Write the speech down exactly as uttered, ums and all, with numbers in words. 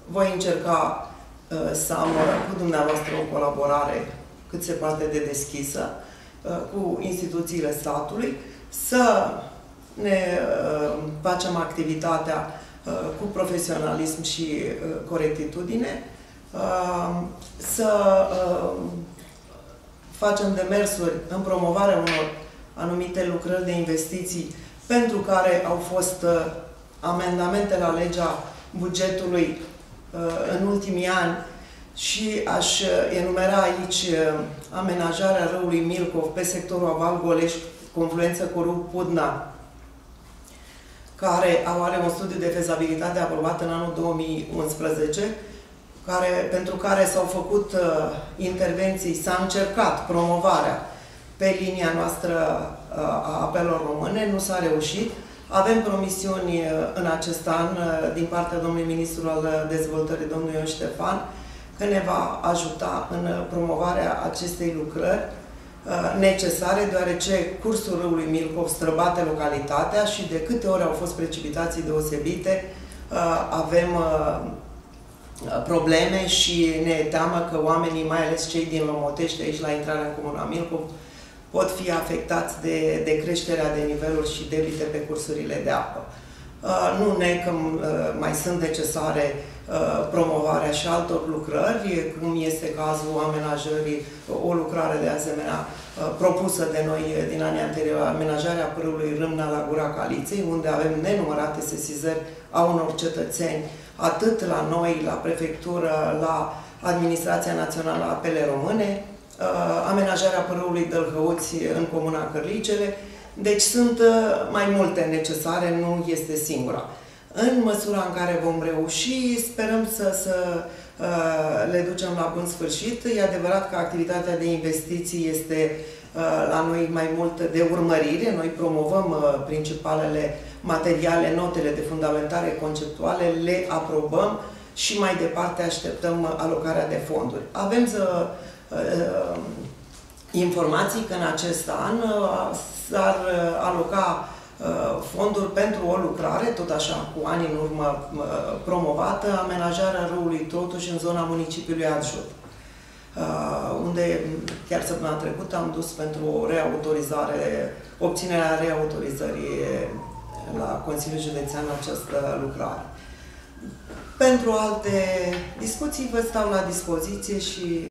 voi încerca să am cu dumneavoastră o colaborare cât se poate de deschisă cu instituțiile statului, să ne facem activitatea cu profesionalism și corectitudine, să facem demersuri în promovarea unor anumite lucrări de investiții pentru care au fost amendamente la legea bugetului în ultimii ani și aș enumera aici amenajarea râului Milcov pe sectorul Aval-Goleș, confluență cu râul Pudna, care are un studiu de fezabilitate aprobat în anul două mii unsprezece, care, pentru care s-au făcut uh, intervenții, s-a încercat promovarea pe linia noastră uh, a apelor române, nu s-a reușit. Avem promisiuni uh, în acest an uh, din partea domnului ministru al dezvoltării, domnul Ion Ștefan, că ne va ajuta în promovarea acestei lucrări uh, necesare, deoarece cursul râului Milcov străbate localitatea și de câte ori au fost precipitații deosebite, uh, avem uh, probleme și ne e teamă că oamenii, mai ales cei din Lomotești, aici la intrarea în comuna Milcov, pot fi afectați de, de creșterea de niveluri și debite pe cursurile de apă. Nu ne că mai sunt necesare promovarea și altor lucrări, cum este cazul amenajării, o lucrare de asemenea propusă de noi din anii anteriori, amenajarea pârâului Râmna la Gura Caliței, unde avem nenumărate sesizări a unor cetățeni, atât la noi, la prefectură, la Administrația Națională a Apele Române, amenajarea pârâului Dălhăuți în comuna Cărlicele. Deci sunt mai multe necesare, nu este singura. În măsura în care vom reuși, sperăm să, să le ducem la bun sfârșit. E adevărat că activitatea de investiții este la noi mai mult de urmărire. Noi promovăm principalele materiale, notele de fundamentare conceptuale, le aprobăm și mai departe așteptăm alocarea de fonduri. Avem să, uh, informații că în acest an uh, s-ar aloca uh, fonduri pentru o lucrare, tot așa cu ani în urmă uh, promovată, amenajarea râului Trotuș în zona municipiului Adjut, uh, unde chiar săptămâna trecută am dus pentru o reautorizare, obținerea reautorizării la Consiliul Județean această lucrare. Pentru alte discuții vă stau la dispoziție și